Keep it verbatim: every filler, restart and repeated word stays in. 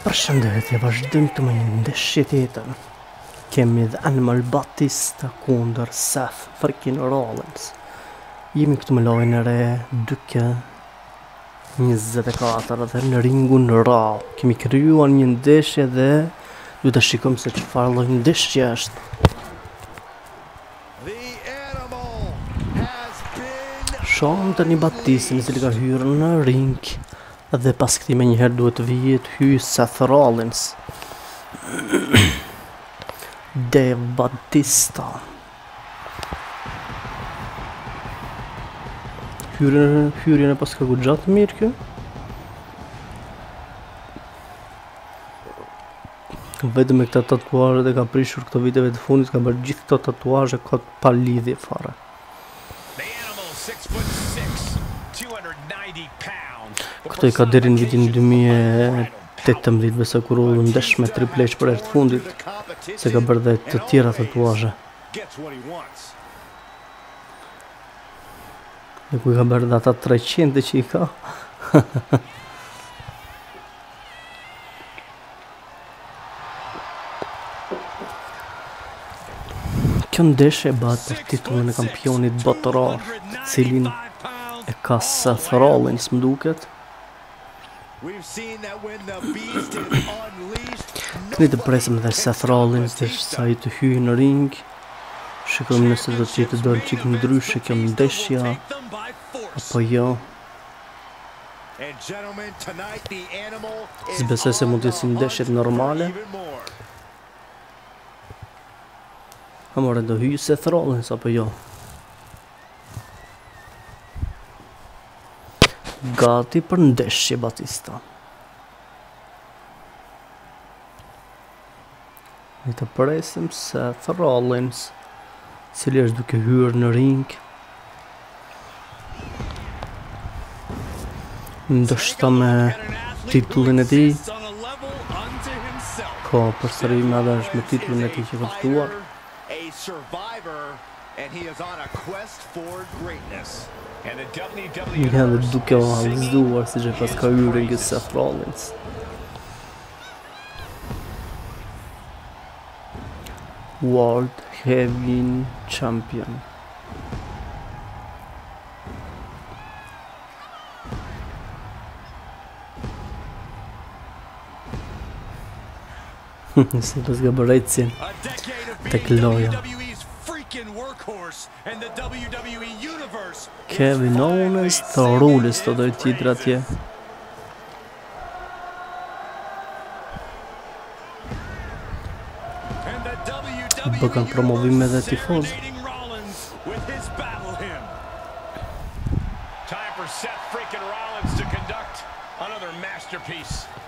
Përshëndetje, vazhdojmë të më një ndeshje tjetër. Kemi dhe Animal Batista kundër Seth freaking Rollins. Jemi këtu me lojën e re dy ke njëzet e katër dhe në ringun Raw. Kemi krijuar një ndeshje dhe du të shikojmë se çfarë lloj ndeshje është. Shohim tani Batistin i cili ka hyrë në ring. Dhe pas këti me njëherë duhet të vijet hyj Seth Rollins. Dave Batista. Hyrjen, hyrjen e pas ka ku gjatë mirë kjo. Vetëm me këta tatuazhe e ka prishur këto viteve të fundit, ka bërë gjithë këto tatuazhe ka pa lidhje fare. Këto i ka deri në vitin dy mijë e tetëmbëdhjetë besa kur u ndesh me Triple H për herë të fundit, se ka bërë dhe të tjera tatuazhe. E ku i ka bërë dhe ata treqind që i ka. Kjo ndeshje bëhet për titullin e kampionit botëror, të cilin e ka Seth Rollins më duket. Këni të presim dhe Seth Rollins dhe sa i të hyjë në ring. Shikojmë nëse do të jetë dorë qik ndryshe kjo ndeshja apo jo. S'besoj se mund të jetë si ndeshjet normale. Amore, do hyjë Seth Rollins apo jo. Gati për ndeshje Batista. Ne të presim Seth Rollins, cili është duke hyrë në ring. Ndoshta me titullin e tij. Po, përsëri madje është me titullin e tij që ka fituar. Një dhe duke o halëzduar si që pas ka hyrë nga Seth Rollins. World Heavy Champion. Se pas ga bërejtësin tek loja. Kevin Owens të rullis të dojtë titra tje. Bëkan promovime dhe tifoz. Time for Seth freaking Rollins to conduct another masterpiece.